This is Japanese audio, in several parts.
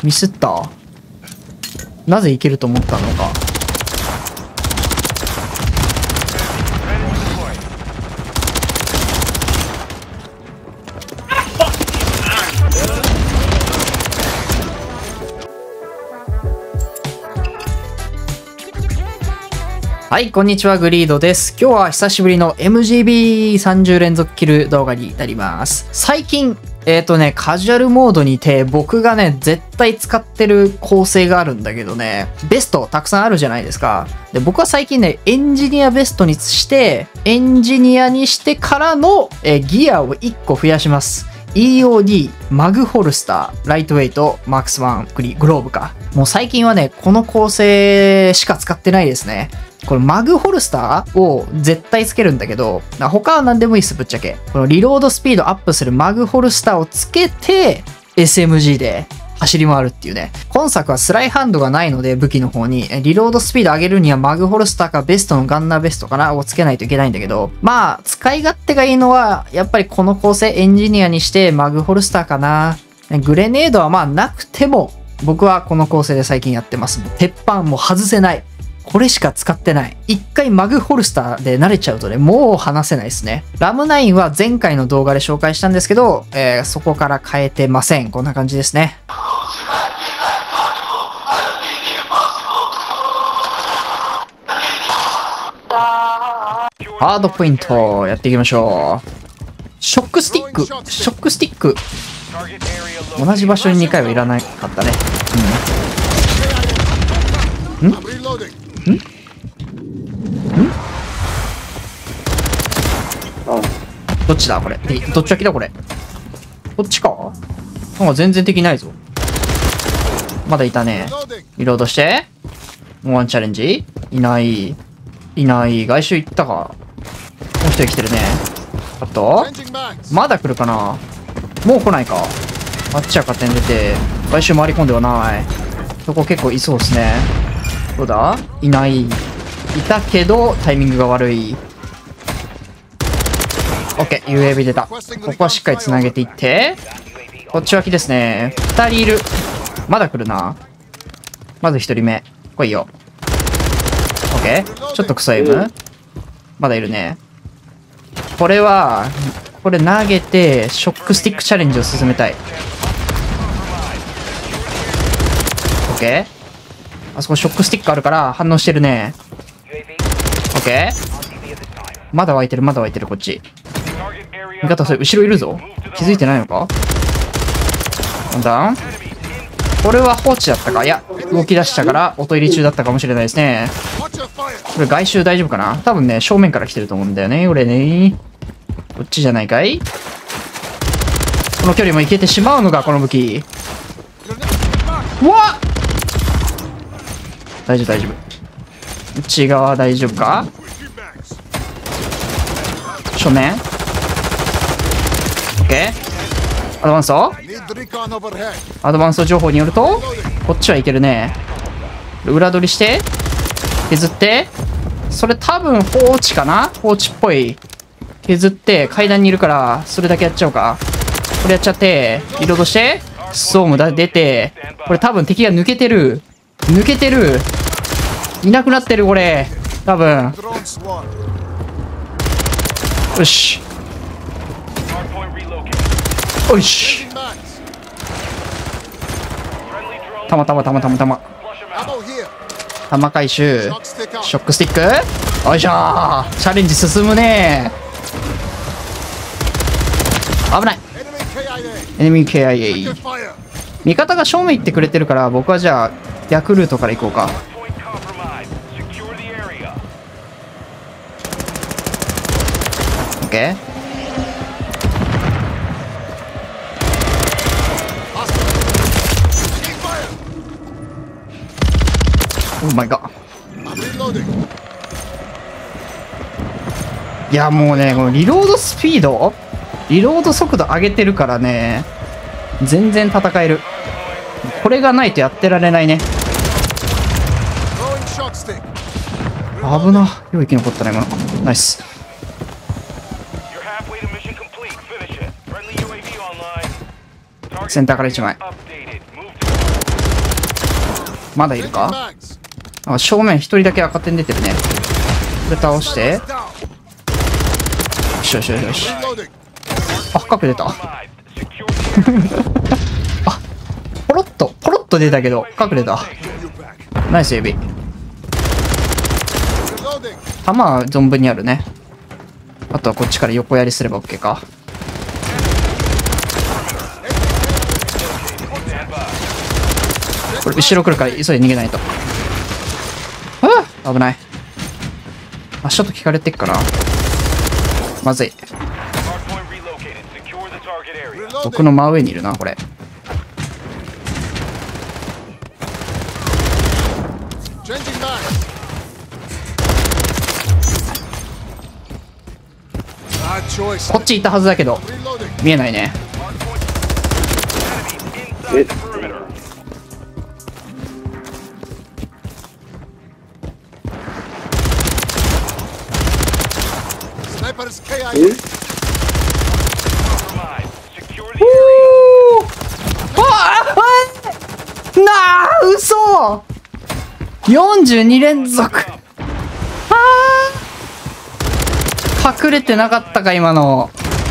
ミスった。なぜいけると思ったのか。はい、こんにちは、グリードです。今日は久しぶりの MGB30 連続キル動画になります。最近、カジュアルモードにて僕がね、絶対使ってる構成があるんだけどね、ベストたくさんあるじゃないですか。で、僕は最近ね、エンジニアベストにして、エンジニアにしてからのギアを1個増やします。EOD、マグホルスター、ライトウェイト、マークス1、グローブか。もう最近はね、この構成しか使ってないですね。このマグホルスターを絶対つけるんだけど、他は何でもいいです、ぶっちゃけ。このリロードスピードアップするマグホルスターをつけて、SMG で走り回るっていうね。今作はスライハンドがないので、武器の方に。リロードスピード上げるにはマグホルスターかベストのガンナーベストかなをつけないといけないんだけど、まあ、使い勝手がいいのは、やっぱりこの構成エンジニアにしてマグホルスターかな。グレネードはまあなくても、僕はこの構成で最近やってます。鉄板も外せない。これしか使ってない。一回マグホルスターで慣れちゃうとね、もう離せないですね。ラム9は前回の動画で紹介したんですけど、そこから変えてません。こんな感じですね。ハードポイントやっていきましょう。ショックスティック。ショックスティック。同じ場所に2回はいらなかったね。んどっちだこれ。どっちが来たこれ。こっちか。なんか全然敵ないぞ。まだいたね。リロードして。もうワンチャレンジいない。いない。外周行ったか。もう一人来てるね。あとまだ来るかな。もう来ないか。あっちは勝手に出て、外周回り込んではない。そこ結構いそうですね。どうだいない。いたけど、タイミングが悪い。OK、UAV 出た。ここはしっかり繋げていって。こっち脇ですね。2人いる。まだ来るな。まず1人目。来いよ。OK。ちょっとクソエム。まだいるね。これ投げて、ショックスティックチャレンジを進めたい。OK。あそこショックスティックあるから反応してるね。OK。まだ湧いてる、まだ湧いてる、こっち。味方、それ、後ろいるぞ。気づいてないのか。なんだこれは放置だったか。いや、動き出したから、音入り中だったかもしれないですね。これ、外周大丈夫かな。多分ね、正面から来てると思うんだよね、俺ね。こっちじゃないかい。この距離もいけてしまうのか、この武器。うわっ大丈夫大丈夫。内側大丈夫か。正面 OK。 アドバンスト情報によるとこっちはいけるね。裏取りして削って、それ多分放置かな。放置っぽい。削って階段にいるからそれだけやっちゃおうか。これやっちゃってリロードしてストーム出て、これ多分敵が抜けてるいなくなってる。これ多分よしよし。弾回収。ショックスティック。よいしょー。チャレンジ進むねー。危ない。エネミー KIA。 味方が正面行ってくれてるから、僕はじゃあ逆ルートから行こうか。OK。オーマイガー。いやもうね、このリロードスピード、リロード速度上げてるからね、全然戦える。これがないとやってられないね。危な。よう生き残ったね、今の。ナイス。センターから1枚。 まだいるか？あ、正面一人だけ赤点出てるね。これ倒して。よしよしよしよし。あ、深く出た。あ、ポロッと出たけど、深く出た。ナイスエビ。弾は存分にあるね。あとはこっちから横やりすれば OK か。これ後ろ来るから急いで逃げないと。危ない。足音聞かれてっかな。まずい。僕の真上にいるな、これ。こっち行ったはずだけど見えないね。嘘！42連続。隠れてなかったか今の。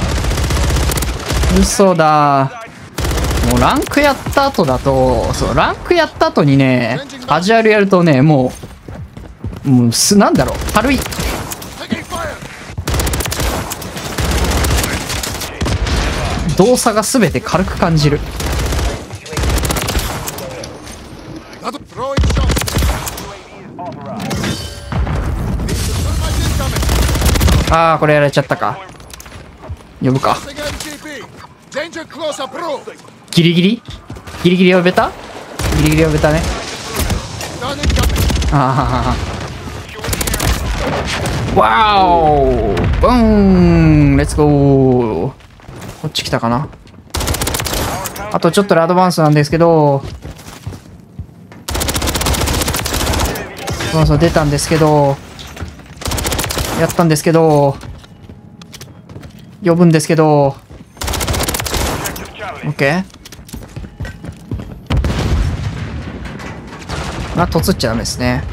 嘘だ。もうランクやった後だと、そうランクやった後にね、カジュアルやるとね、もうなんだろう、軽い。動作が全て軽く感じる。ああ、これやられちゃったか。呼ぶか。ギリギリ呼べた？ギリギリ呼べたね。ああ、わお、ブーン、レッツゴー。こっち来たかな。あとちょっとでアドバンスなんですけど、アドバンスは出たんですけど、やったんですけど、呼ぶんですけど、OK？ まあ、とつっちゃダメですね。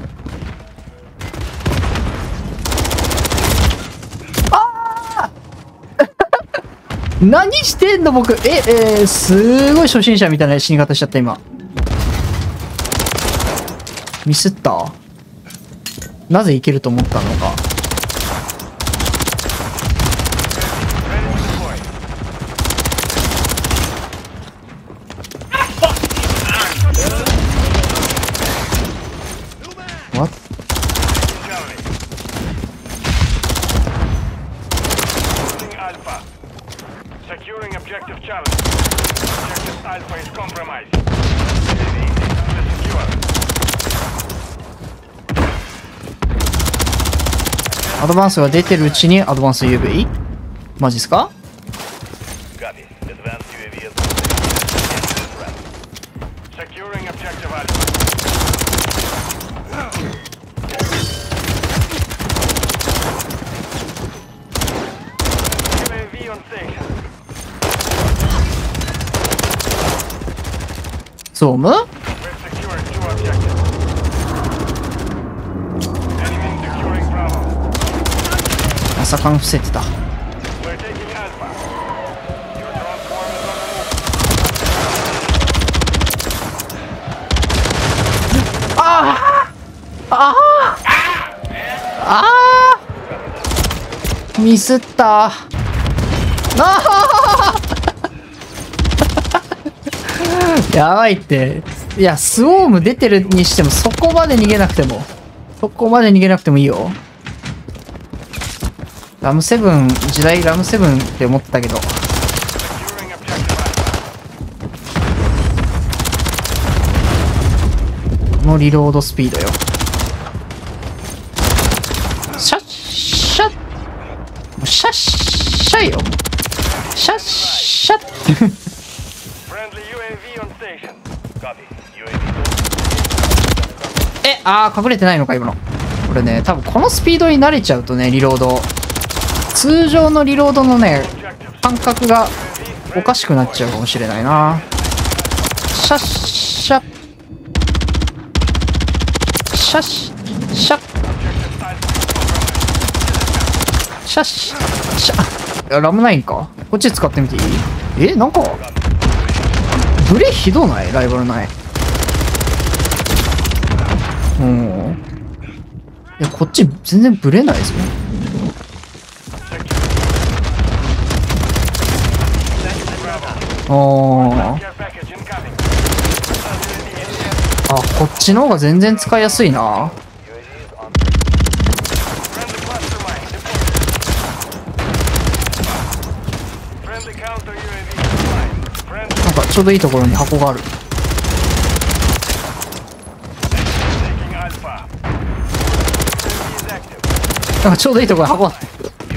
あー何してんの僕。すごい初心者みたいな死に方しちゃった今。ミスった？なぜいけると思ったのか。What？ アドバンスが出てるうちにアドバンス UV？ マジっすか？ゾーム？まさかの伏せてた。ミスった。やばいって。いや、スウォーム出てるにしてもそこまで逃げなくてもいいよ。ラムセブン、時代ラムセブンって思ったけど。このリロードスピードよ。シャッシャッシャッシャッよ。シャッシャッ隠れてないのか今の。これね、多分このスピードに慣れちゃうとね、リロード。通常のリロードのね、感覚がおかしくなっちゃうかもしれないな。シャッシャッシャッシャッシャッシャッ。ラムナインか。こっち使ってみていい？なんかブレひどない？ライバルない。いや、こっち全然ブレないぞ。こっちの方が全然使いやすいな。なんかちょうどいいところに箱がある。なんかちょうどいいところに箱あって。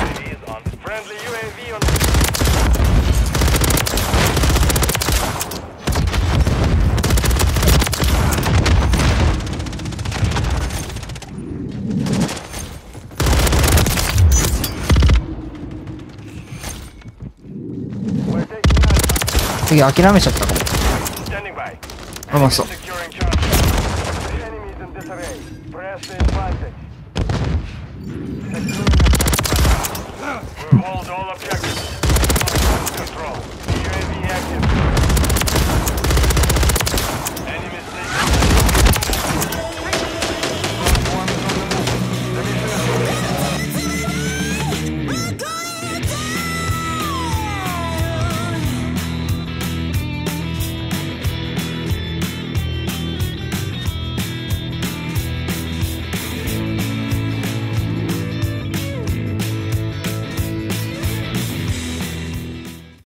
次諦めちゃったかも。あ、まあそう。